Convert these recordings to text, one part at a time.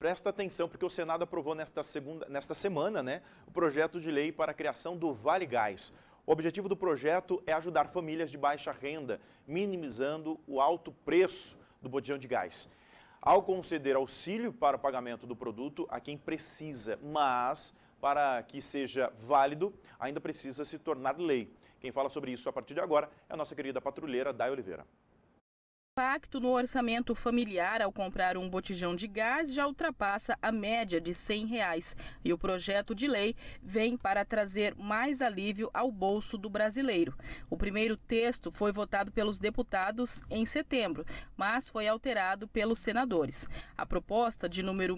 Presta atenção, porque o Senado aprovou nesta semana, né, o projeto de lei para a criação do Vale Gás. O objetivo do projeto é ajudar famílias de baixa renda, minimizando o alto preço do botijão de gás, ao conceder auxílio para o pagamento do produto a quem precisa, mas para que seja válido, ainda precisa se tornar lei. Quem fala sobre isso a partir de agora é a nossa querida patrulheira Day Oliveira. O impacto no orçamento familiar ao comprar um botijão de gás já ultrapassa a média de R$100 e o projeto de lei vem para trazer mais alívio ao bolso do brasileiro. O primeiro texto foi votado pelos deputados em setembro, mas foi alterado pelos senadores. A proposta de número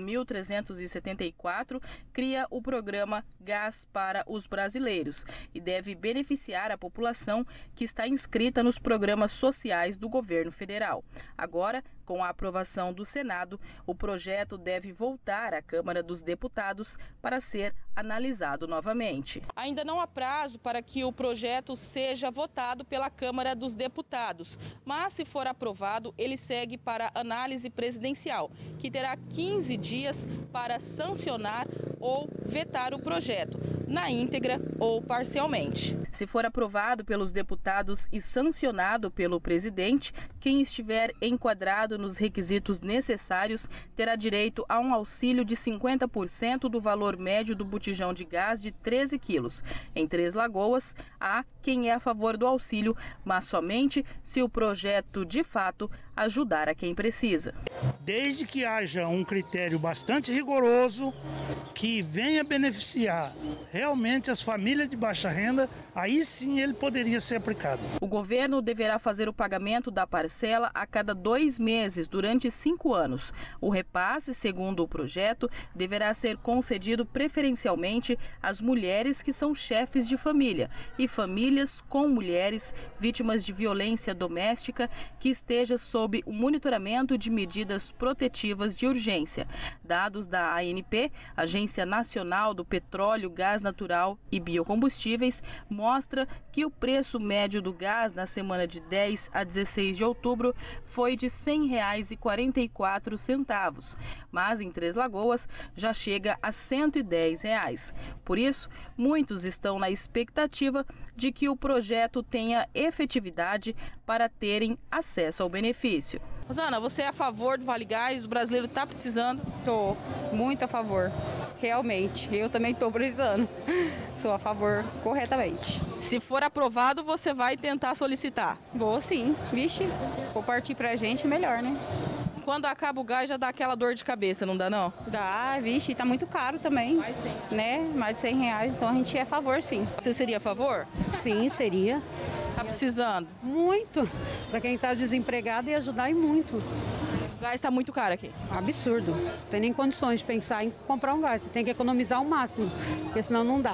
1374 cria o programa Gás para os Brasileiros e deve beneficiar a população que está inscrita nos programas sociais do governo federal. Agora, com a aprovação do Senado, o projeto deve voltar à Câmara dos Deputados para ser analisado novamente. Ainda não há prazo para que o projeto seja votado pela Câmara dos Deputados, mas se for aprovado, ele segue para análise presidencial, que terá 15 dias para sancionar ou vetar o projeto, na íntegra ou parcialmente. Se for aprovado pelos deputados e sancionado pelo presidente, quem estiver enquadrado nos requisitos necessários terá direito a um auxílio de 50% do valor médio do botijão de gás de 13 quilos. Em Três Lagoas, há quem é a favor do auxílio, mas somente se o projeto, de fato, ajudar a quem precisa. Desde que haja um critério bastante rigoroso que venha beneficiar realmente as famílias de baixa renda, aí sim ele poderia ser aplicado. O governo deverá fazer o pagamento da parcela a cada 2 meses durante 5 anos. O repasse, segundo o projeto, deverá ser concedido preferencialmente às mulheres que são chefes de família e famílias com mulheres vítimas de violência doméstica que esteja sob o monitoramento de medidas protetivas de urgência. Dados da ANP, Agência Nacional do Petróleo, Gás Natural e Biocombustíveis, mostra que o preço médio do gás na semana de 10 a 16 de outubro foi de R$ 100,44, mas em Três Lagoas já chega a R$ 110. Por isso, muitos estão na expectativa de que o projeto tenha efetividade para terem acesso ao benefício. Rosana, você é a favor do Vale Gás? O brasileiro está precisando? Estou muito a favor, realmente. Eu também estou precisando. Sou a favor corretamente. Se for aprovado, você vai tentar solicitar? Vou sim. Vixe, vou partir pra gente, melhor, né? Quando acaba o gás já dá aquela dor de cabeça, não dá não? Dá, vixe, tá muito caro também. Né? Mais de R$100, então a gente é a favor sim. Você seria a favor? Sim, seria. Tá precisando? Muito. Para quem tá desempregado ia ajudar e muito. O gás tá muito caro aqui. Absurdo. Não tem nem condições de pensar em comprar um gás. Você tem que economizar o máximo, porque senão não dá.